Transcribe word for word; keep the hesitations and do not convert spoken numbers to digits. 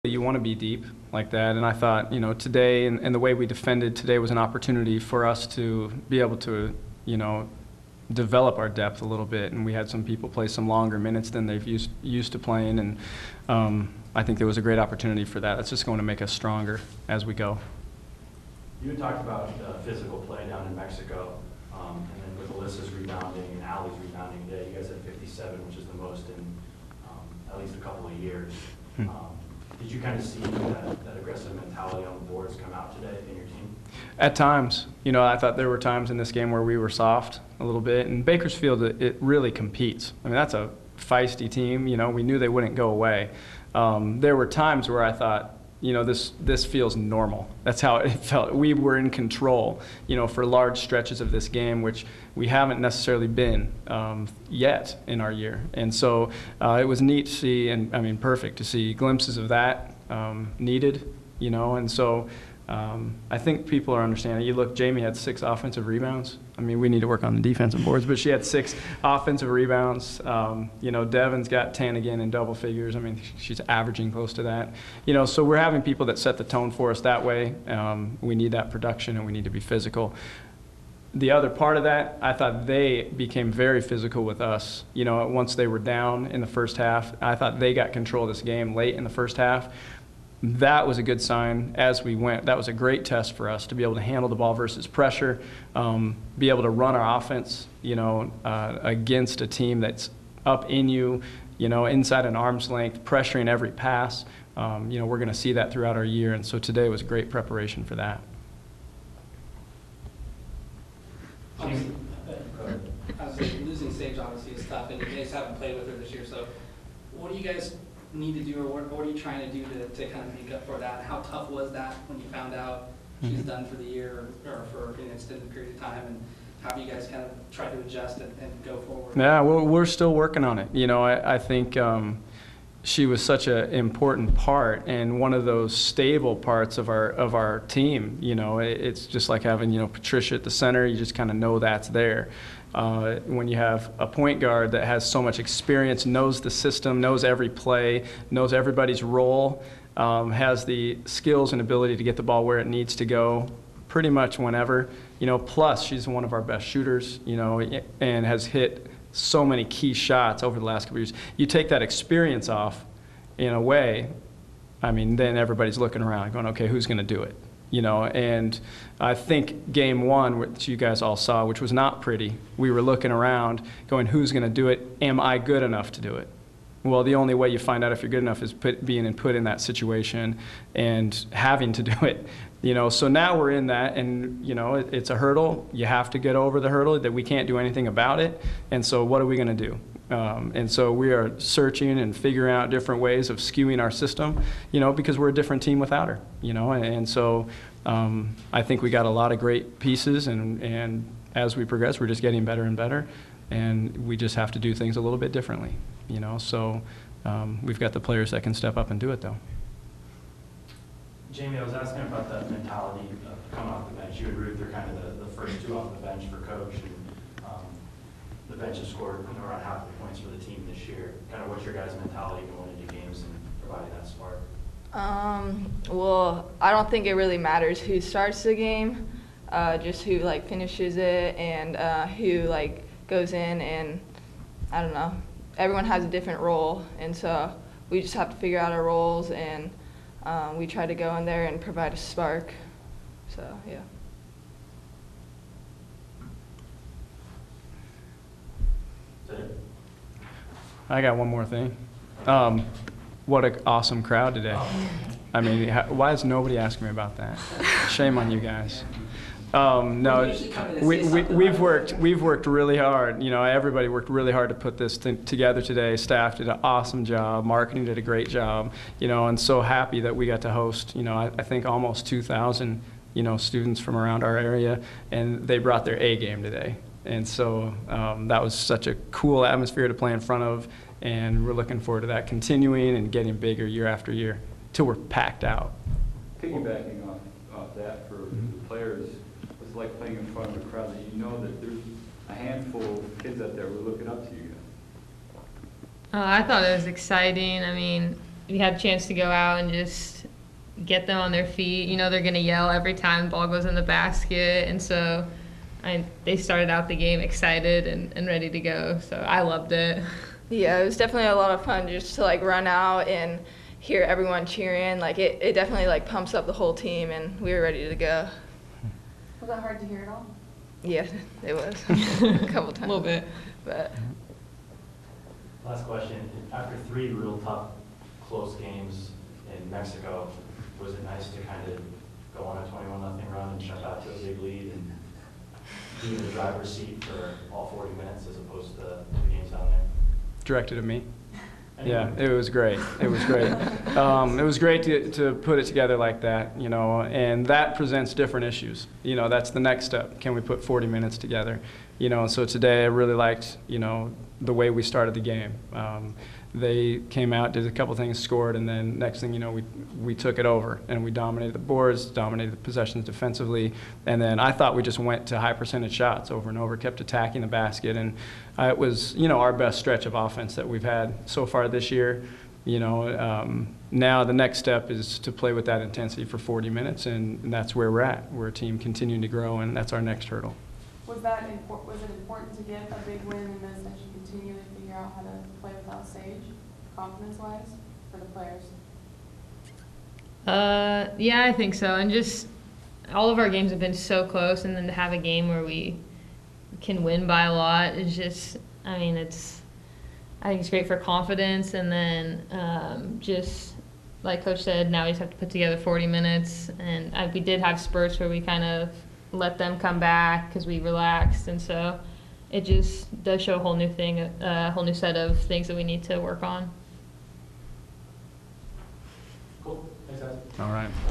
You want to be deep like that, and I thought, you know, today and, and the way we defended today was an opportunity for us to be able to, you know, develop our depth a little bit, and we had some people play some longer minutes than they've used used to playing, and um, I think there was a great opportunity for that. That's just going to make us stronger as we go. You had talked about uh, physical play down in Mexico, um, and then with Alyssa's rebounding and Allie's rebounding today, you guys had fifty-seven, which is the most in um, at least a couple of years. Hmm. Um, Did you kind of see that, that aggressive mentality on the boards come out today in your team? At times, you know, I thought there were times in this game where we were soft a little bit, and Bakersfield, it, it really competes. I mean, that's a feisty team. You know, we knew they wouldn't go away. Um, there were times where I thought, you know, this this feels normal. That's how it felt. We were in control, you know, for large stretches of this game, which we haven't necessarily been um, yet in our year. And so uh, it was neat to see, and I mean, perfect to see glimpses of that um, needed, you know. And so um, I think people are understanding. You look, Jamie had six offensive rebounds. I mean, we need to work on the defensive boards, but she had six offensive rebounds. Um, you know, Devin's got ten again in double figures. I mean, she's averaging close to that. You know, so we're having people that set the tone for us that way. Um, we need that production, and we need to be physical. The other part of that, I thought they became very physical with us. You know, once they were down in the first half, I thought they got control of this game late in the first half. That was a good sign as we went. That was a great test for us to be able to handle the ball versus pressure, um, be able to run our offense, you know, uh, against a team that's up in you, you know, inside an arm's length, pressuring every pass. Um, you know, we're going to see that throughout our year, and so today was great preparation for that. Obviously, obviously, losing Sage obviously is tough, and you guys haven't played with her this year. So, what do you guys need to do, or what, what are you trying to do to, to kind of make up for that? How tough was that when you found out she's Mm-hmm. done for the year or, or for an extended period of time? And how do you guys kind of try to adjust and, and go forward? Yeah, well, we're still working on it. You know, I, I think um, she was such an important part and one of those stable parts of our of our team. You know, it, it's just like having, you know, Patricia at the center. You just kind of know that's there. Uh, when you have a point guard that has so much experience, knows the system, knows every play, knows everybody's role, um, has the skills and ability to get the ball where it needs to go pretty much whenever, you know, plus she's one of our best shooters, you know, and has hit so many key shots over the last couple of years. You take that experience off in a way, I mean, then everybody's looking around going, okay, who's going to do it? You know, and I think game one, which you guys all saw, which was not pretty, we were looking around going, who's going to do it? Am I good enough to do it? Well, the only way you find out if you're good enough is put, being and put in that situation and having to do it. You know, so now we're in that, and, you know, it, it's a hurdle. You have to get over the hurdle, that we can't do anything about it. And so what are we going to do? Um, and so we are searching and figuring out different ways of skewing our system, you know, because we're a different team without her, you know. And, and so um, I think we got a lot of great pieces, and, and as we progress, we're just getting better and better. And we just have to do things a little bit differently, you know. So um, we've got the players that can step up and do it, though. Jamie, I was asking about that mentality of coming off the bench. You and Ruth are kind of the, the first two off the bench for Coach. And, um, the bench has scored, you know, around half the points for the team this year. Kind of what's your guys' mentality going into games and providing that spark? Um, well, I don't think it really matters who starts the game, uh, just who like finishes it and uh, who like goes in, and I don't know. Everyone has a different role, and so we just have to figure out our roles, and um, we try to go in there and provide a spark. So yeah. I got one more thing. Um, what an awesome crowd today. I mean, why is nobody asking me about that? Shame on you guys. Um, no, we, we, we've worked we've worked really hard. You know, everybody worked really hard to put this th together today. Staff did an awesome job. Marketing did a great job. You know, and so happy that we got to host, you know, I, I think almost two thousand, you know, students from around our area, and they brought their A game today. And so um, that was such a cool atmosphere to play in front of, and we're looking forward to that continuing and getting bigger year after year till we're packed out. Piggybacking off, off that for mm-hmm. the players, it's like playing in front of a crowd that you know that there's a handful of kids out there who are looking up to you guys. Uh, I thought it was exciting. I mean, we had a chance to go out and just get them on their feet. You know, they're going to yell every time the ball goes in the basket. And so I, they started out the game excited and, and ready to go. So I loved it. Yeah, it was definitely a lot of fun just to like run out and hear everyone cheering. Like it, it definitely like pumps up the whole team, and we were ready to go. Was that hard to hear at all? Yeah, it was a couple times. A little bit. But Last question. After three real tough, close games in Mexico, was it nice to kind of go on a twenty-one nothing run and jump out to a big lead and be in the driver's seat for all forty minutes as opposed to the games down there? Directed at me. Yeah, it was great. It was great. Um, it was great to, to put it together like that, you know, and that presents different issues. You know, that's the next step. Can we put forty minutes together? You know, so today I really liked, you know, the way we started the game. Um, they came out, did a couple things, scored, and then next thing you know, we we took it over and we dominated the boards, dominated the possessions defensively, and then I thought we just went to high percentage shots over and over, kept attacking the basket, and uh, it was, you know, our best stretch of offense that we've had so far this year. You know, um, now the next step is to play with that intensity for forty minutes, and, and that's where we're at. We're a team continuing to grow, and that's our next hurdle. Was that impor- was it important to get a big win in this as you continue to figure out how to play without Sage, confidence-wise, for the players? Uh, yeah, I think so. And just all of our games have been so close, and then to have a game where we can win by a lot is just, I mean, it's, I think it's great for confidence. And then um, just like Coach said, now we just have to put together forty minutes. And I, we did have spurts where we kind of let them come back because we relaxed. And so it just does show a whole new thing, a whole new set of things that we need to work on. Cool. Thanks, guys. All right.